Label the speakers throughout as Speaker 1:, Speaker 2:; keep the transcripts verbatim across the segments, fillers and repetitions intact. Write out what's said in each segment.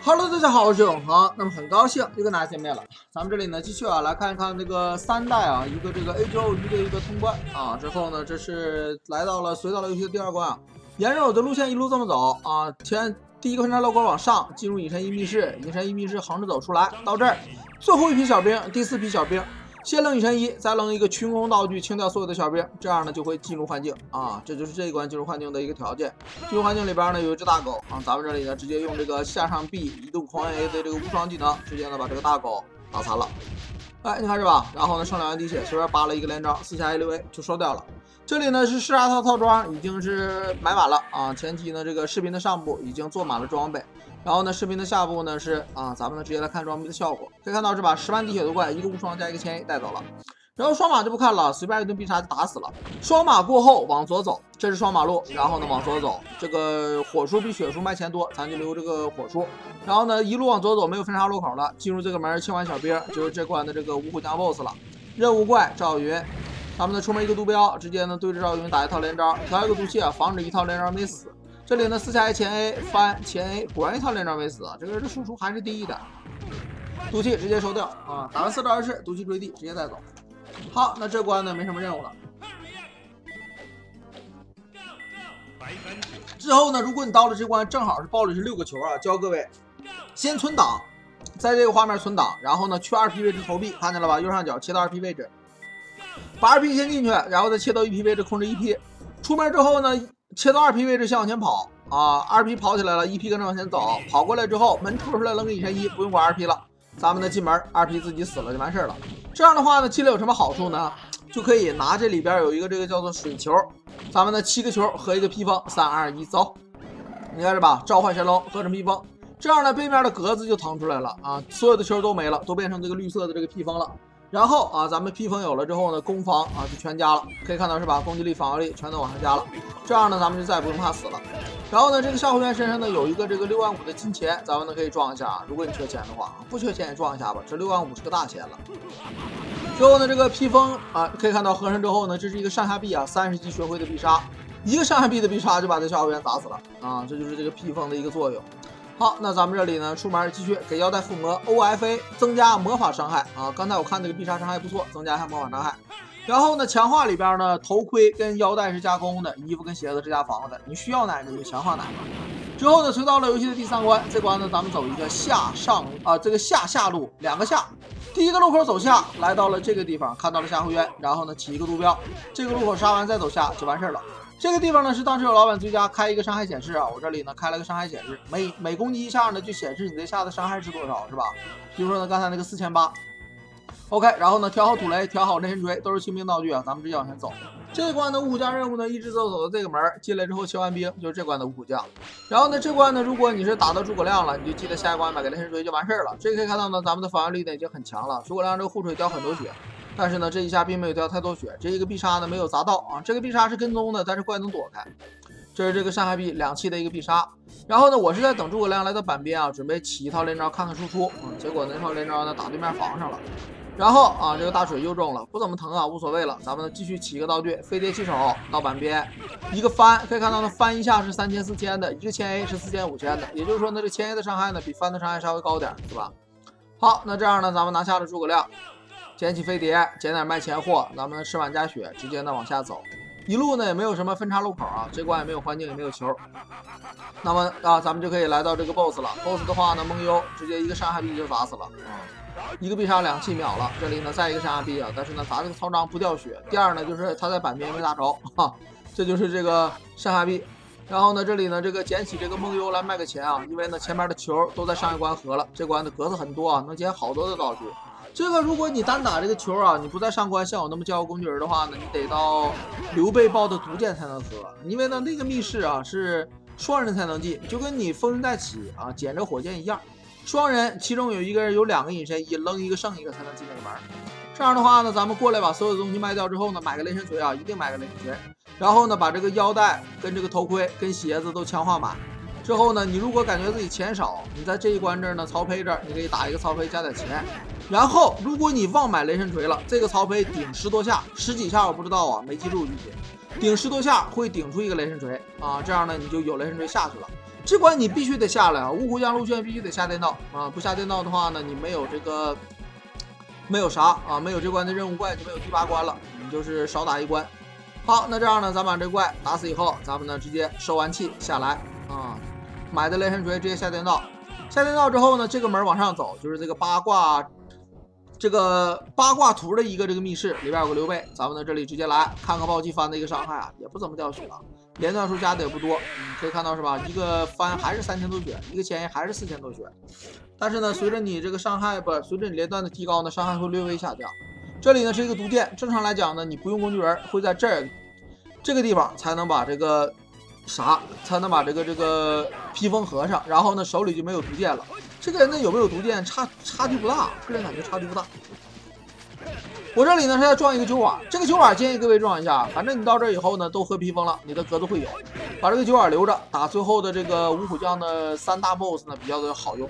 Speaker 1: Hello， 大家好，我是永恒。那么很高兴又跟大家见面了。咱们这里呢，继续啊来看一看这个三代啊，一个这个 A G O 鱼的一个通关啊。之后呢，这是来到了随到了游戏的第二关啊。沿着我的路线一路这么走啊，前第一个分叉漏口往上，进入隐身一密室，隐身一密室横着走出来，到这儿最后一批小兵，第四批小兵。 先扔隐身一，再扔一个群攻道具，清掉所有的小兵，这样呢就会进入幻境啊！这就是这一关进入幻境的一个条件。进入幻境里边呢有一只大狗啊，咱们这里呢直接用这个下上 B 移动狂 A 的这个无双技能，直接呢把这个大狗打残了。哎，你看是吧？然后呢剩两万滴血，随便扒了一个连招，四下 A 六 A 就收掉了。这里呢是试杀套套装已经是买满了啊，前期呢这个视频的上部已经做满了装备。 然后呢，视频的下部呢是啊，咱们呢直接来看装备的效果。可以看到是把十万滴血的怪，一个无双加一个千 A 带走了。然后双马就不看了，随便一顿必杀就打死了。双马过后往左走，这是双马路，然后呢往左走，这个火树比血树卖钱多，咱就留这个火树。然后呢一路往左走，没有分叉路口了，进入这个门清完小兵，就是这关的这个五虎将 boss 了。任务怪赵云，咱们呢出门一个毒镖，直接呢对着赵云打一套连招，调一个毒气，防止一套连招没死。 这里呢，四下 A 前 A 翻前 A， 果然一套连招没死啊！这个人的输出还是第一的，毒气直接收掉啊！打完四招二式，毒气坠地，直接带走。好，那这关呢没什么任务了。之后呢，如果你到了这关，正好是爆的是六个球啊，教各位先存档，在这个画面存档，然后呢去二 P 位置投币，看见了吧？右上角切到二 P 位置，把二 P 先进去，然后再切到一 P 位置控制一 P。出门之后呢？ 切到二 P 位置，先往前跑啊！二 P 跑起来了，一 P 跟着往前走。跑过来之后，门戳出来扔个隐身一，不用管二 P 了。咱们呢进门，二 P 自己死了就完事儿了。这样的话呢，进来有什么好处呢？就可以拿这里边有一个这个叫做水球，咱们呢七个球合一个披风，三二一走。你看是吧？召唤神龙合成披风，这样呢背面的格子就腾出来了啊！所有的球都没了，都变成这个绿色的这个披风了。 然后啊，咱们披风有了之后呢，攻防啊就全加了，可以看到是吧？攻击力、防御力全都往上加了，这样呢，咱们就再也不用怕死了。然后呢，这个夏侯渊身上呢有一个这个六万五的金钱，咱们呢可以撞一下，如果你缺钱的话，不缺钱也撞一下吧，这六万五是个大钱了。之后呢，这个披风啊，可以看到合上之后呢，这是一个上下臂啊，三十级学会的必杀，一个上下臂的必杀就把这夏侯渊打死了啊，这就是这个披风的一个作用。 好，那咱们这里呢，出门继续给腰带附魔 O F A， 增加魔法伤害啊。刚才我看这个必杀伤害不错，增加一下魔法伤害。然后呢，强化里边呢，头盔跟腰带是加攻的，衣服跟鞋子是加防的，你需要哪个就强化哪个。之后呢，随到了游戏的第三关，这关呢，咱们走一个下上啊，这个下下路两个下。第一个路口走下，来到了这个地方，看到了夏侯渊，然后呢起一个毒镖，这个路口杀完再走下就完事儿了。 这个地方呢是当时有老板最佳开一个伤害显示啊，我这里呢开了个伤害显示，每每攻击一下呢就显示你这下的伤害是多少，是吧？比如说呢刚才那个四千八 ，OK， 然后呢调好土雷，调好雷神锤，都是清兵道具啊，咱们直接往前走。这一关的五虎将任务呢一直走走到这个门，进来之后切完兵就是这关的五虎将。然后呢这关呢如果你是打到诸葛亮了，你就记得下一关买个雷神锤就完事儿了。这个可以看到呢咱们的防御力呢已经很强了，诸葛亮这个护锤掉很多血。 但是呢，这一下并没有掉太多血，这一个必杀呢没有砸到啊，这个必杀是跟踪的，但是怪能躲开。这是这个上海币两期的一个必杀。然后呢，我是在等诸葛亮来到板边啊，准备起一套连招看看输出，嗯，结果那套连招呢打对面防上了。然后啊，这个大水又中了，不怎么疼啊，无所谓了。咱们呢继续起一个道具，飞碟起手到板边，一个翻，可以看到呢翻一下是三千四千的，一个千 A 是四千五千的，也就是说呢这千 A 的伤害呢比翻的伤害稍微高点，是吧？好，那这样呢咱们拿下了诸葛亮。 捡起飞碟，捡点卖钱货，咱们吃碗加血，直接呢往下走。一路呢也没有什么分叉路口啊，这关也没有环境，也没有球。那么啊，咱们就可以来到这个 boss 了。boss 的话呢，蒙优直接一个上下臂就砸死了啊，一个必杀两气秒了。这里呢再一个上下臂啊，但是呢砸这个曹彰不掉血。第二呢就是他在板边没打着哈，这就是这个上下臂。然后呢这里呢这个捡起这个蒙优来卖个钱啊，因为呢前面的球都在上一关合了，这关的格子很多啊，能捡好多的道具。 这个如果你单打这个球啊，你不在上官像我那么教工具人的话呢，你得到刘备报的毒箭才能喝，因为呢那个密室啊是双人才能进，就跟你封神再起啊捡着火箭一样，双人其中有一个人有两个隐身一，扔一个剩一个才能进那个门。这样的话呢，咱们过来把所有的东西卖掉之后呢，买个雷神锤啊，一定买个雷神锤，然后呢把这个腰带跟这个头盔跟鞋子都强化满。 之后呢，你如果感觉自己钱少，你在这一关这儿呢，曹丕这儿你可以打一个曹丕加点钱。然后，如果你忘买雷神锤了，这个曹丕顶十多下，十几下我不知道啊，没记住具体。顶十多下会顶出一个雷神锤啊，这样呢你就有雷神锤下去了。 这关你必须得下来啊！五虎将路线必须得下电道啊！不下电道的话呢，你没有这个没有啥啊，没有这关的任务怪就没有第八关了，你就是少打一关。好，那这样呢，咱把这怪打死以后，咱们呢直接收完气下来啊，买的雷神锤直接下电道。下电道之后呢，这个门往上走就是这个八卦。这个八卦图的一个这个密室里边有个刘备，咱们呢这里直接来看看暴击翻的一个伤害啊，也不怎么掉血啊，连段数加的也不多，嗯，可以看到是吧？一个翻还是三千多血，一个前 A 还是四千多血，但是呢，随着你这个伤害不，随着你连段的提高呢，伤害会略微下降。这里呢是一个毒箭，正常来讲呢，你不用工具人会在这儿这个地方才能把这个啥，才能把这个这个披风合上，然后呢手里就没有毒箭了。这个人呢有没有毒箭差差距不大，个人感觉差距不大。我这里呢是要撞一个酒碗，这个酒碗建议各位撞一下，反正你到这以后呢都合披风了，你的格子会有，把这个酒碗留着，打最后的这个五虎将的三大 boss 呢比较的好用。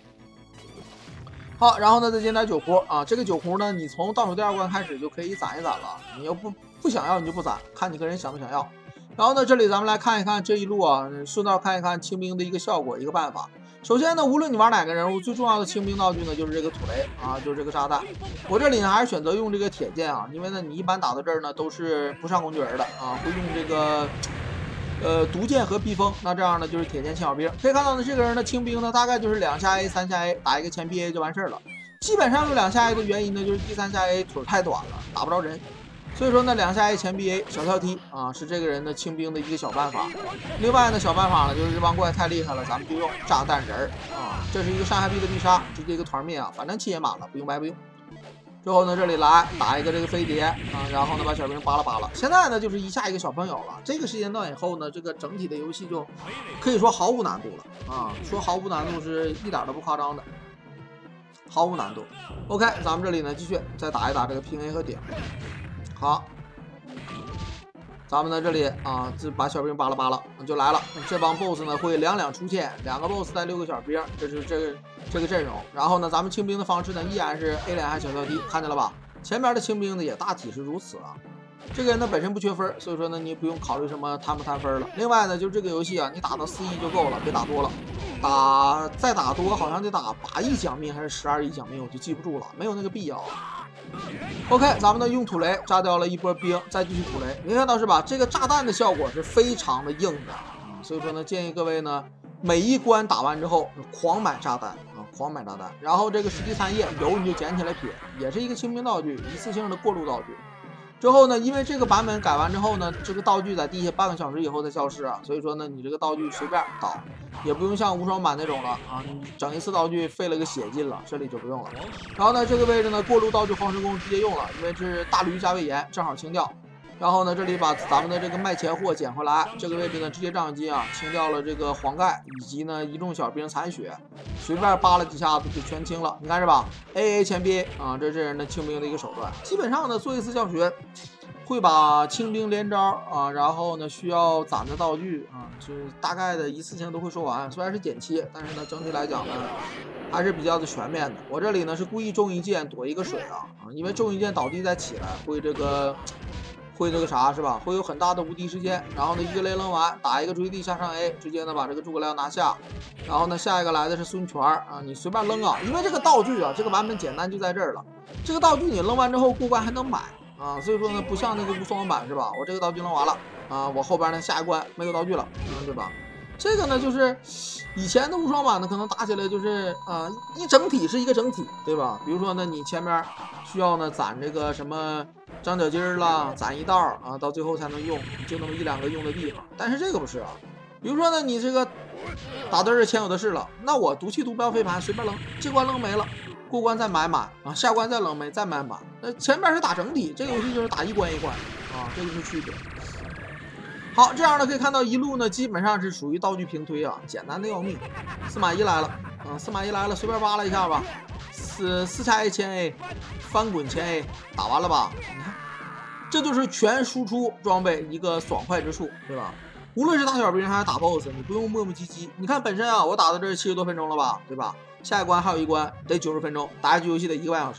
Speaker 1: 好，然后呢再捡点酒壶啊，这个酒壶呢你从倒数第二关开始就可以攒一攒了，你要不不想要你就不攒，看你个人想不想要。然后呢这里咱们来看一看这一路啊，顺道看一看清兵的一个效果一个办法。首先呢，无论你玩哪个人物，最重要的清兵道具呢就是这个土雷啊，就是这个炸弹。我这里呢还是选择用这个铁剑啊，因为呢你一般打到这儿呢都是不上工具人的啊，会用这个呃毒箭和披风。那这样呢就是铁剑轻小兵。可以看到呢这个人的清兵呢大概就是两下 A 三下 A 打一个前 B A 就完事儿了。基本上有两下 A 的原因呢就是第三下 A 腿太短了，打不着人。所以说呢，两下 A 前 B A 小跳踢啊，是这个人的清兵的一个小办法。另外呢，小办法呢就是这帮怪太厉害了，咱们就用炸弹人儿啊，这是一个上海币的必杀，直接一个团灭啊，反正气也满了，不用白不用。之后呢，这里来打一个这个飞碟啊，然后呢把小兵扒拉扒拉。现在呢就是一下一个小朋友了，这个时间段以后呢，这个整体的游戏就可以说毫无难度了啊，说毫无难度是一点都不夸张的。毫无难度。OK， 咱们这里呢继续再打一打这个平 A 和顶。好，咱们在这里啊，就把小兵扒拉扒拉就来了。这帮 boss 呢会两两出现，两个 boss 带六个小兵，这是这个这个阵容。然后呢，咱们清兵的方式呢依然是 A 连还小跳踢，看见了吧？前面的清兵呢也大体是如此啊。这个人呢本身不缺分，所以说呢你不用考虑什么贪不贪分了。另外呢，就是这个游戏啊，你打到四亿就够了，别打多了。打再打多好像得打八亿奖命还是十二亿奖命，我就记不住了，没有那个必要。OK， 咱们呢用土雷炸掉了一波兵，再继续土雷，你看到是吧？这个炸弹的效果是非常的硬的啊，所以说呢建议各位呢每一关打完之后狂买炸弹啊，狂买炸弹。然后这个实际残叶有你就捡起来撇，也是一个清兵道具，一次性的过路道具。之后呢，因为这个版本改完之后呢，这个道具在地下半个小时以后才消失啊，所以说呢，你这个道具随便倒，也不用像无双版那种了啊，你整一次道具费了个血劲了，这里就不用了。然后呢，这个位置呢，过路道具黄石弓直接用了，因为这是大驴加位炎，正好清掉。然后呢，这里把咱们的这个卖钱货捡回来，这个位置呢，直接照相机啊清掉了这个黄盖以及呢一众小兵残血，随便扒拉几下子就全清了，你看是吧 ？A A 前 B A 啊，这是人的清兵的一个手段。基本上呢，做一次教学，会把清兵连招啊，然后呢需要攒的道具啊，就是大概的一次性都会说完。虽然是剪切，但是呢整体来讲呢还是比较的全面的。我这里呢是故意中一箭躲一个水啊啊，因为中一箭倒地再起来会这个。会这个啥是吧？会有很大的无敌时间，然后呢一个雷扔完，打一个追地下上 A， 直接呢把这个诸葛亮拿下，然后呢下一个来的是孙权啊，你随便扔啊，因为这个道具啊，这个版本简单就在这儿了。这个道具你扔完之后过关还能买啊，所以说呢不像那个无双版是吧？我这个道具扔完了啊，我后边呢下一关没有道具了，嗯，对吧？这个呢就是以前的无双版呢，可能打起来就是啊、呃、一整体是一个整体，对吧？比如说呢你前面需要呢攒这个什么。张角筋啦，攒一道啊，到最后才能用，就那么一两个用的地方。但是这个不是啊，比如说呢，你这个打对儿钱有的是了，那我毒气毒镖飞盘随便扔，这关扔没了，过关再买满啊，下关再扔没再买满。那前面是打整体，这个游戏就是打一关一关啊，这就是区别。好，这样呢可以看到一路呢基本上是属于道具平推啊，简单的要命。司马懿来了，啊，司马懿来了，随便扒拉一下吧。四四下 A 前 A， 翻滚前 A， 打完了吧？你看，这就是全输出装备一个爽快之处，对吧？无论是打小兵还是打 BOSS， 你不用磨磨唧唧。你看本身啊，我打到这七十多分钟了吧，对吧？下一关还有一关得九十分钟，打一局游戏得一个半小时。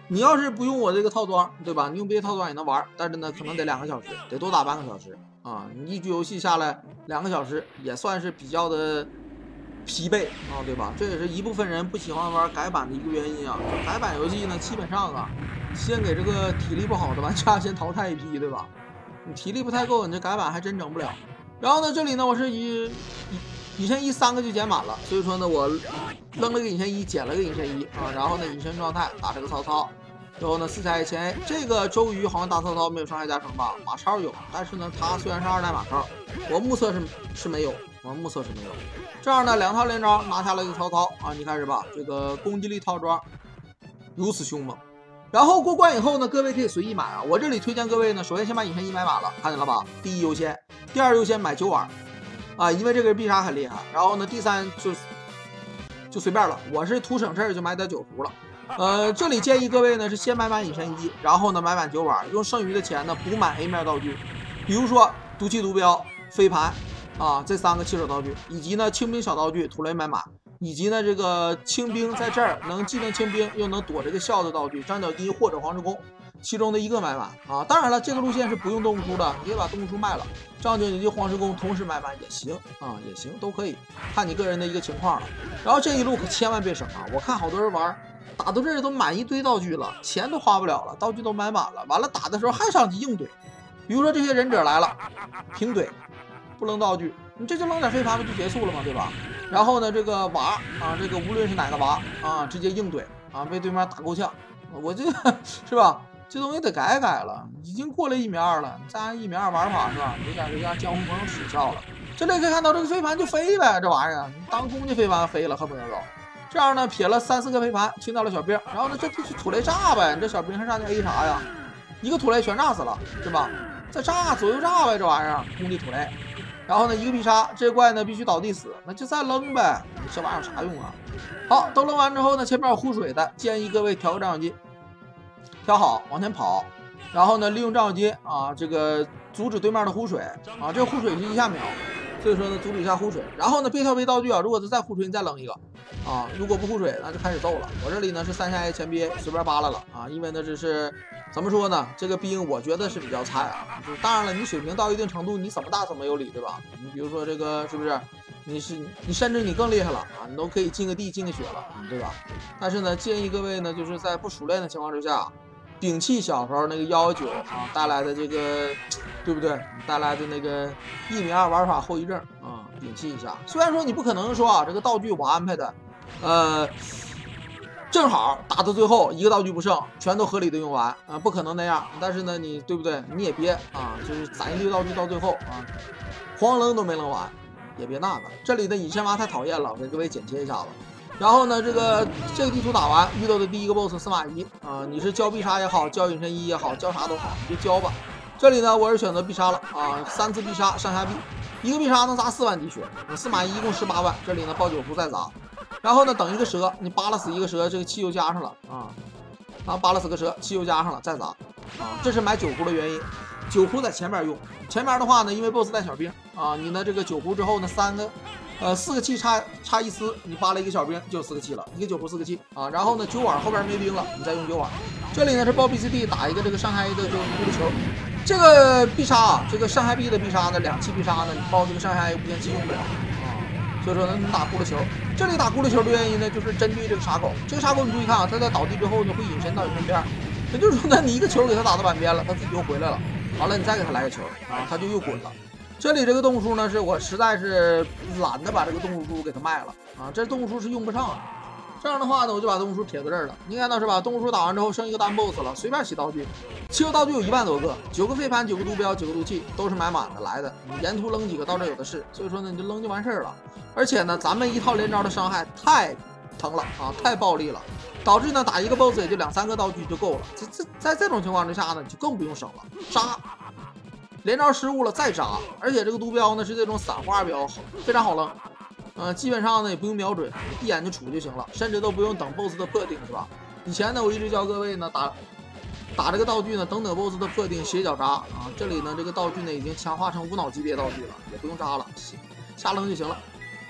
Speaker 1: 你要是不用我这个套装，对吧？你用别的套装也能玩，但是呢，可能得两个小时，得多打半个小时啊！你一局游戏下来两个小时，也算是比较的疲惫啊，对吧？这也是一部分人不喜欢玩改版的一个原因啊。改版游戏呢，基本上啊，先给这个体力不好的玩家先淘汰一批，对吧？你体力不太够，你这改版还真整不了。然后呢，这里呢，我是以以隐身衣三个就减满了，所以说呢，我扔了个隐身衣，捡了个隐身衣啊，然后呢，隐身状态打这个曹操，然后呢，四彩前 A 这个周瑜好像打曹操没有伤害加成吧？马超有，但是呢，他虽然是二代马超，我目测是是没有，我目测是没有。这样呢，两套连招拿下了一个曹操啊，你看是吧？这个攻击力套装如此凶猛。然后过关以后呢，各位可以随意买啊。我这里推荐各位呢，首先先把隐身衣买满了，看见了吧？第一优先，第二优先买酒碗啊，因为这个必杀很厉害。然后呢，第三就就随便了，我是图省事儿就买点酒壶了。呃，这里建议各位呢是先买满隐身衣，然后呢买满酒碗，用剩余的钱呢补满 A 面道具，比如说毒气毒镖、飞盘啊这三个起手道具，以及呢轻兵小道具土雷买满。以及呢，这个轻兵在这儿能既能轻兵又能躲这个笑的道具，张角鸡或者黄石公，其中的一个买满啊。当然了，这个路线是不用动物书的，你可以把动物书卖了，张角鸡、黄石公同时买满也行啊，也行，都可以，看你个人的一个情况了。然后这一路可千万别省啊！我看好多人玩，打到这儿都满一堆道具了，钱都花不了了，道具都买满了，完了打的时候还上去硬怼，比如说这些忍者来了，平怼，不扔道具，你这就扔点飞盘不就结束了吗？对吧？然后呢，这个娃啊，这个无论是哪个娃啊，直接硬怼啊，被对面打够呛，我这个是吧？这东西得改改了，已经过了一米二了，再按一米二玩法是吧？有点这个江湖朋友耻笑了。这里可以看到这个飞盘就飞呗，这玩意儿当空的飞盘飞了，恨不得都这样呢，撇了三四个飞盘，清掉了小兵，然后呢，这这土雷炸呗，你这小兵还上去 A 啥呀？一个土雷全炸死了，是吧？再炸左右炸呗，这玩意儿空地土雷。然后呢，一个必杀，这怪呢必须倒地死，那就再扔呗。这玩意儿有啥用啊？好，都扔完之后呢，前面有护水的，建议各位调个照相机，调好往前跑，然后呢，利用照相机啊，这个阻止对面的护水啊，这个护水是一下秒，所以说呢，阻止一下护水。然后呢，别调别道具啊，如果是再护水，你再扔一个啊，如果不护水，那就开始揍了。我这里呢是三下 A 前 B A 随便扒拉了啊，因为呢这是。怎么说呢？这个兵我觉得是比较菜啊。就当然了，你水平到一定程度，你怎么打怎么有理，对吧？你比如说这个是不是？你是你甚至你更厉害了啊，你都可以进个地进个血了，对吧？但是呢，建议各位呢，就是在不熟练的情况之下，摒弃小时候那个幺幺九啊带来的这个，对不对？带来的那个一米二玩法后遗症啊，摒弃一下。虽然说你不可能说啊，这个道具我安排的，呃。正好打到最后一个道具不剩，全都合理的用完啊，不可能那样。但是呢，你对不对？你也别啊，就是攒一堆道具到最后啊，黄扔都没扔完，也别那个。这里的隐身娃太讨厌了，我给各位剪切一下子。然后呢，这个这个地图打完遇到的第一个 boss 司马懿啊，你是交必杀也好，交隐身衣也好，交啥都好，你就交吧。这里呢，我是选择必杀了啊，三次必杀上下必，一个必杀能砸四万滴血，司马懿一共十八万，这里呢爆九壶再砸。然后呢，等一个蛇，你扒拉死一个蛇，这个汽油加上了啊，然后扒拉死个蛇，汽油加上了，再砸啊，这是买酒壶的原因。酒壶在前面用，前面的话呢，因为 boss 带小兵啊，你呢这个酒壶之后呢，三个呃四个气差差一丝，你扒拉一个小兵就有四个气了，一个酒壶四个气啊。然后呢，酒碗后边没兵了，你再用酒碗。这里呢是报 B C D 打一个这个上海 A 的这个咕噜球，这个必杀啊，这个上海 B 的必杀呢，两气必杀呢，你报这个上海 A 无限期用不了。所以说呢，你打咕噜球，这里打咕噜球的原因呢，就是针对这个傻狗。这个傻狗你注意看啊，它在倒地之后呢，会隐身到你身边，也就是说呢，你一个球给它打到板边了，它自己又回来了。完了，你再给它来个球啊，它就又滚了。这里这个动物书呢，是我实在是懒得把这个动物书给它卖了啊，这动物书是用不上的。这样的话呢，我就把动物书撇在这儿了。你看到是吧？动物书打完之后剩一个单 boss 了，随便起道具，起手道具有一万多个，九个飞盘，九个毒镖，九个毒气，都是买满的来的。你沿途扔几个到这有的是，所以说呢，你就扔就完事儿了。而且呢，咱们一套连招的伤害太疼了啊，太暴力了，导致呢打一个 boss 也就两三个道具就够了。这这在这种情况之下呢，就更不用省了，杀。连招失误了再扎，而且这个毒镖呢是这种散花镖，非常好扔。呃，基本上呢也不用瞄准，一眼就杵就行了，甚至都不用等 boss 的破定，是吧？以前呢我一直教各位呢打打这个道具呢，等等 boss 的破定斜角扎啊。这里呢这个道具呢已经强化成无脑级别道具了，也不用扎了，瞎扔就行了。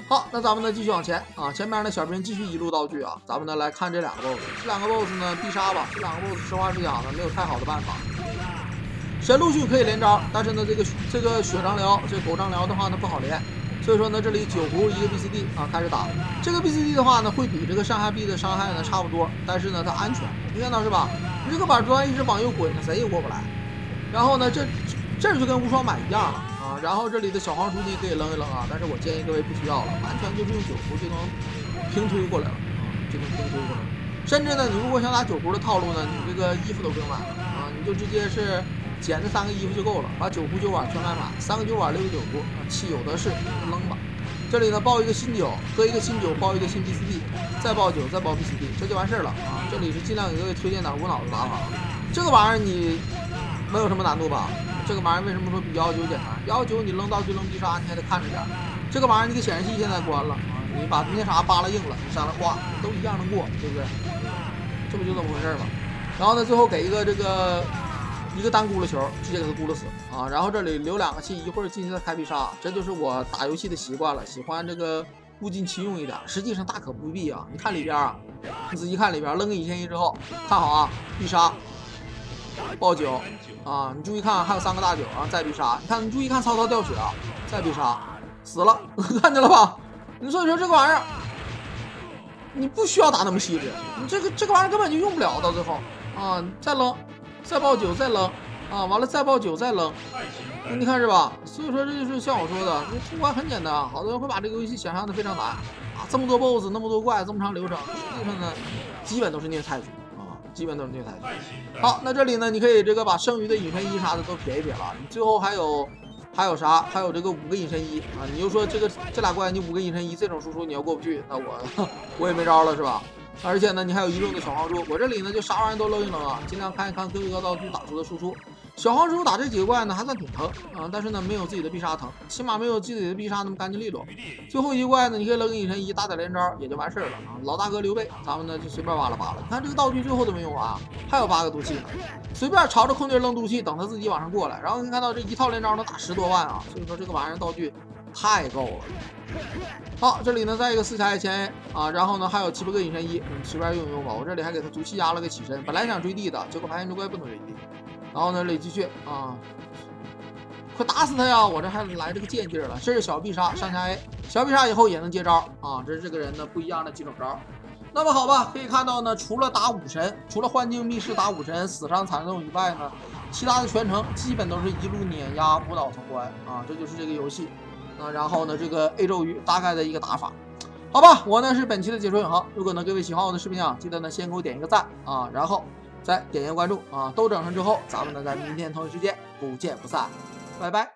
Speaker 1: 好，那咱们呢继续往前啊，前面呢小兵继续一路道具啊，咱们呢来看这两个 boss， 这两个 boss 呢必杀吧，这两个 boss 实话实讲呢没有太好的办法。神陆续可以连招，但是呢这个这个血张辽，这狗张辽的话呢不好连，所以说呢这里九胡一个 B C D 啊开始打，这个 B C D 的话呢会比这个上下臂的伤害呢差不多，但是呢它安全，你看到是吧？你这个板砖一直往右滚，谁也过不来。然后呢这这就跟无双版一样了。啊，然后这里的小黄书你可以扔一扔啊，但是我建议各位不需要了，完全就是用九胡就能平推过来了啊，就能平推过来了。甚至呢，你如果想打九胡的套路呢，你这个衣服都不用买了啊，你就直接是捡这三个衣服就够了，把九胡九碗全买满，三个九碗六个九胡啊，气有的是，扔吧。这里呢爆一个新酒，喝一个新酒，爆一个新 B C D， 再爆酒，再爆 B C D， 这就完事了啊。这里是尽量给各位推荐点无脑的打法，这个玩意儿你没有什么难度吧？这个玩意儿为什么说比幺九简单？幺九你扔道具扔必杀，你还得看着点。这个玩意儿你给显示器现在关了啊，你把那啥扒拉硬了，你上来挂都一样能过，对不对？这不就这么回事吗？然后呢，最后给一个这个一个单轱辘球，直接给他轱辘死啊。然后这里留两个气，一会儿进去再开必杀，这就是我打游戏的习惯了，喜欢这个物尽其用一点。实际上大可不必啊，你看里边啊，你仔细看里边，扔个隐身衣之后，看好啊，必杀。爆九啊！你注意看，还有三个大九啊，再必杀。你看，你注意看，曹操掉血啊，再必杀，死了，看见了吧？你所以说这个玩意儿，你不需要打那么细致，你这个这个玩意儿根本就用不了，到最后啊，再扔，再爆九，再扔啊，完了再爆九，再扔，你看是吧？所以说这就是像我说的，这通关很简单，好多人会把这个游戏想象的非常难啊，这么多 boss， 那么多怪，这么长流程，实际上呢，基本都是虐菜局。基本都是虐菜局。好，那这里呢，你可以这个把剩余的隐身衣啥的都撇一撇了。你最后还有还有啥？还有这个五个隐身衣啊！你又说这个这俩怪你五个隐身衣这种输出你要过不去，那我我也没招了是吧？而且呢，你还有一用的小黄猪，我这里呢就啥玩意都扔一扔啊，尽量看一看各个道具打出的输出。小黄猪打这几个怪呢还算挺疼啊，但是呢没有自己的必杀疼，起码没有自己的必杀那么干净利落。最后一个怪呢，你可以扔个隐身衣打点连招也就完事了啊。老大哥刘备，咱们呢就随便挖了扒了。你看这个道具最后都没用完，还有八个毒气呢，随便朝着空地扔毒气，等他自己往上过来。然后你看到这一套连招能打十多万啊，所以说这个玩意儿道具太够了。好，这里呢再一个四卡前 A 啊，然后呢还有七八个隐身衣，嗯，随便用一用吧。我这里还给他毒气压了个起身，本来想追地的，结果发现这怪不能追地。然后呢，这里继续啊，快打死他呀！我这还来这个贱劲儿了。这是小必杀上下 A， 小必杀以后也能接招啊，这是这个人呢不一样的几种招。那么好吧，可以看到呢，除了打武神，除了幻境密室打武神死伤惨重以外呢，其他的全程基本都是一路碾压无脑通关啊，这就是这个游戏啊。然后呢，这个 A 咒语大概的一个打法。好吧，我呢是本期的解说永恒。如果呢各位喜欢我的视频啊，记得呢先给我点一个赞啊，然后再点一个关注啊，都整上之后，咱们呢在明天同一时间不见不散，拜拜。